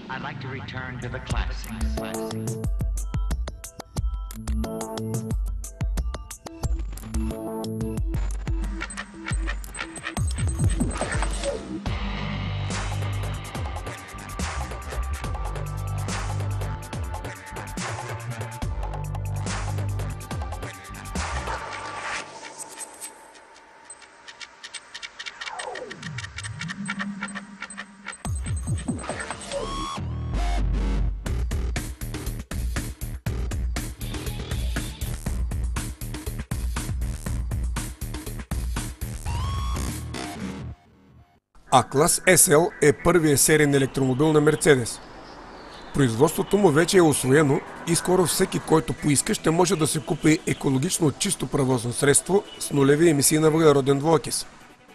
I'd like to return to the classics. A-клас SL е първият сериен електромобил на Мерцедес. Производството му вече е усвоено и скоро всеки, който поиска, ще може да се купи екологично чисто превозно средство с нулеви емисии на въглероден двуокис.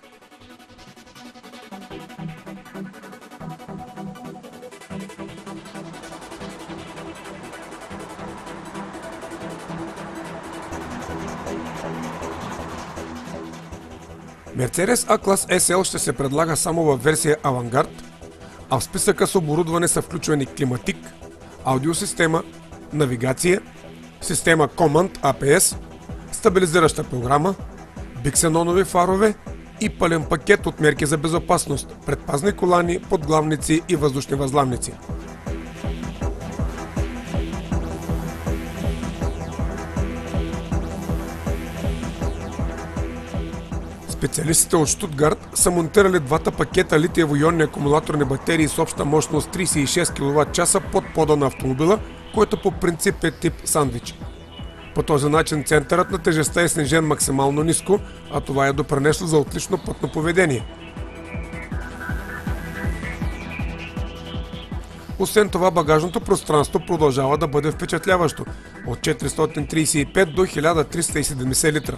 Мерцедес А-клас SL ще се предлага само във версия Авангард, а в списъка с оборудване са включвани климатик, аудиосистема, навигация, система Command APS, стабилизираща програма, биксенонови фарове и пълен пакет от мерки за безопасност, предпазни колани, подглавници и въздушни възламници. Специалистите от Штутгарт са монтирали двата пакета литиево-ионни акумулаторни батерии с обща мощност 36 кВт под пода на автомобила, който по принцип е тип сандвич. По този начин центърът на тежестта е снижен максимално ниско, а това е допринесло за отлично пътно поведение. Освен това, багажното пространство продължава да бъде впечатляващо – от 435 до 1370 литра.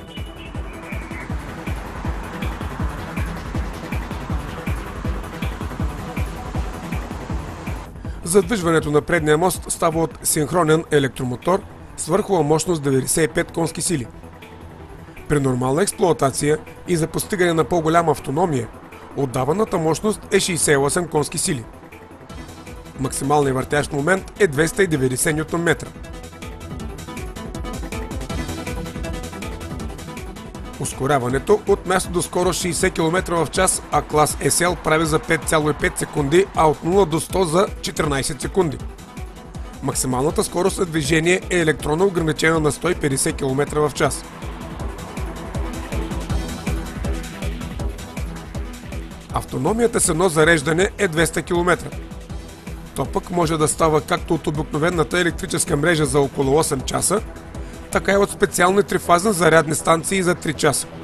Задвижването на предния мост става от синхронен електромотор с върхова мощност 95 конски сили. При нормална експлоатация и за постигане на по-голяма автономия, отдаваната мощност е 68 конски сили. Максималният въртящ момент е 290 Нм. Ускоряването от място до скорост 60 км в час А-клас SL прави за 5,5 секунди, а от 0 до 100 за 14 секунди. Максималната скорост на движение е електронно ограничена на 150 км в час. Автономията с едно зареждане е 200 км. То пък може да става както от обикновената електрическа мрежа за около 8 часа, така и от специални трифазни зарядни станции за 3 часа.